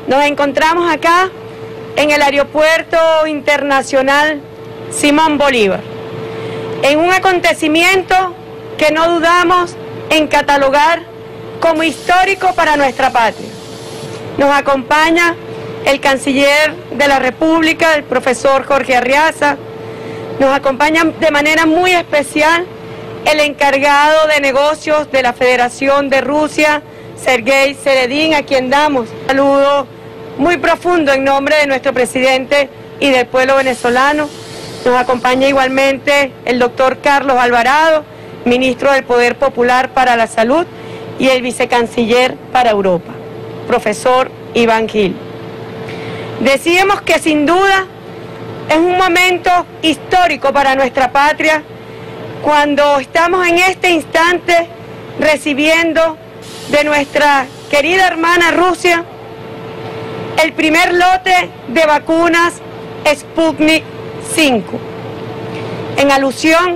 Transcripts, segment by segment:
Nos encontramos acá en el Aeropuerto Internacional Simón Bolívar, en un acontecimiento que no dudamos en catalogar como histórico para nuestra patria. Nos acompaña el canciller de la República, el profesor Jorge Arriaza. Nos acompaña de manera muy especial el encargado de negocios de la Federación de Rusia, Sergei Seredin, a quien damos un saludo muy profundo en nombre de nuestro presidente y del pueblo venezolano. Nos acompaña igualmente el doctor Carlos Alvarado, ministro del Poder Popular para la Salud, y el vicecanciller para Europa, profesor Iván Gil. Decíamos que sin duda es un momento histórico para nuestra patria cuando estamos en este instante recibiendo de nuestra querida hermana Rusia el primer lote de vacunas Sputnik 5, en alusión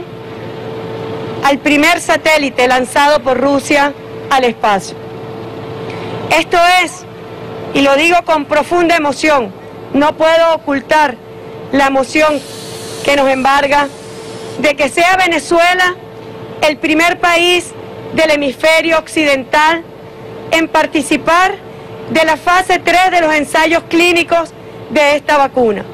al primer satélite lanzado por Rusia al espacio. Esto es, y lo digo con profunda emoción, no puedo ocultar la emoción que nos embarga de que sea Venezuela el primer país del hemisferio occidental en participar de la fase 3 de los ensayos clínicos de esta vacuna.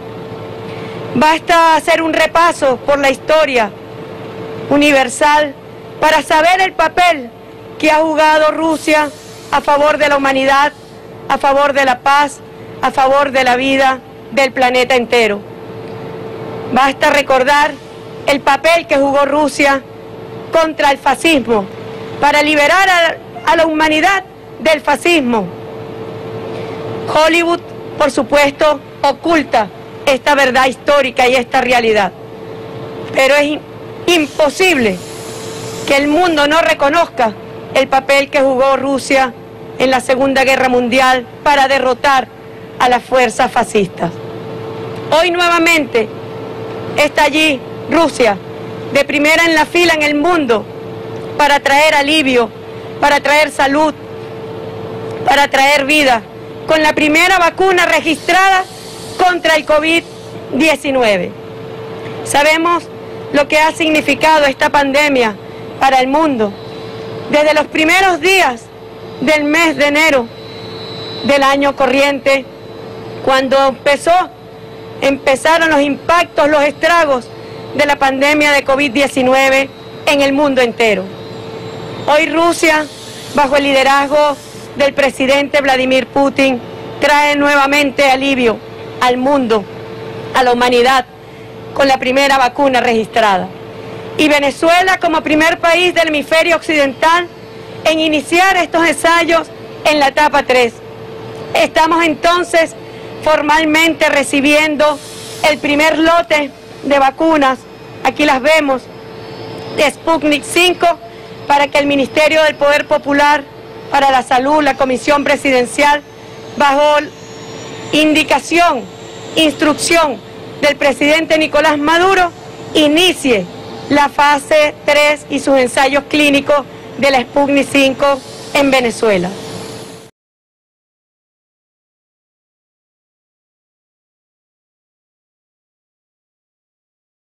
Basta hacer un repaso por la historia universal para saber el papel que ha jugado Rusia a favor de la humanidad, a favor de la paz, a favor de la vida del planeta entero. Basta recordar el papel que jugó Rusia contra el fascismo, para liberar a la humanidad del fascismo. Hollywood, por supuesto, oculta esta verdad histórica y esta realidad, pero es imposible que el mundo no reconozca el papel que jugó Rusia en la Segunda Guerra Mundial para derrotar a las fuerzas fascistas. Hoy nuevamente está allí Rusia, de primera en la fila en el mundo, para traer alivio, para traer salud, para traer vida, con la primera vacuna registrada contra el COVID-19. Sabemos lo que ha significado esta pandemia para el mundo. Desde los primeros días del mes de enero del año corriente, cuando empezaron los impactos, los estragos de la pandemia de COVID-19 en el mundo entero. Hoy Rusia, bajo el liderazgo del presidente Vladimir Putin, trae nuevamente alivio al mundo, a la humanidad, con la primera vacuna registrada. Y Venezuela, como primer país del hemisferio occidental en iniciar estos ensayos en la etapa 3. Estamos entonces formalmente recibiendo el primer lote de vacunas, aquí las vemos, de Sputnik 5, para que el Ministerio del Poder Popular para la Salud, la Comisión Presidencial, bajo indicación, instrucción del presidente Nicolás Maduro, inicie la fase 3 y sus ensayos clínicos de la Sputnik 5 en Venezuela.